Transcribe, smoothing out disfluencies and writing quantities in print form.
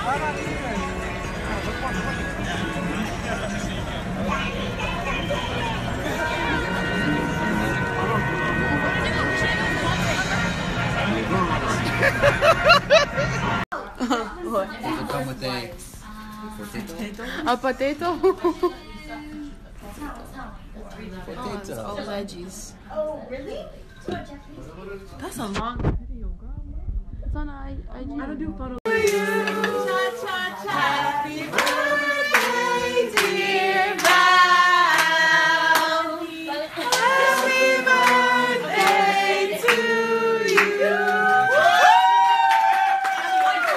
What? Does it come with a potato? A potato? Potato. All veggies. Oh, really? That's a long video, girl. It's on IG. I don't do photos.